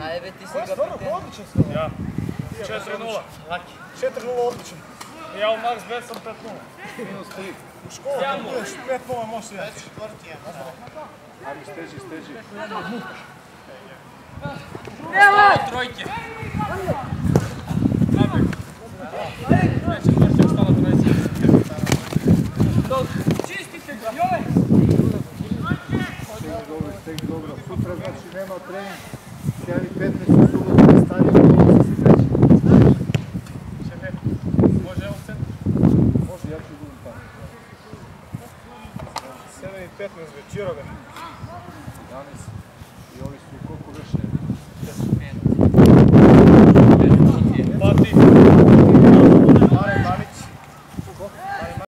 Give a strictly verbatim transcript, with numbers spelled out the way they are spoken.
Najbe ti si ga Stvarno, pitanje. odličan ste. Ja. četiri nula. Laki. četiri nula odličan. Ja u Max Bet sam pet nula. Minus tri. U školu kad budeš pet nula možeš jedan. Ajmo, steži, steži. Evo! Trojke. Nabeg. Neće tvrće ostala trojci. Čistite ga, joj! Stegi dobro, stegi dobro. Sutra znači nema trening. Sjeli petnaest subotu na stadionu, dobro se kreći. Može evo centar? Može, ja ću budem tamo. sedam i petnaest večerove. jedanaest. I ovi su koliko veše? Pa ti.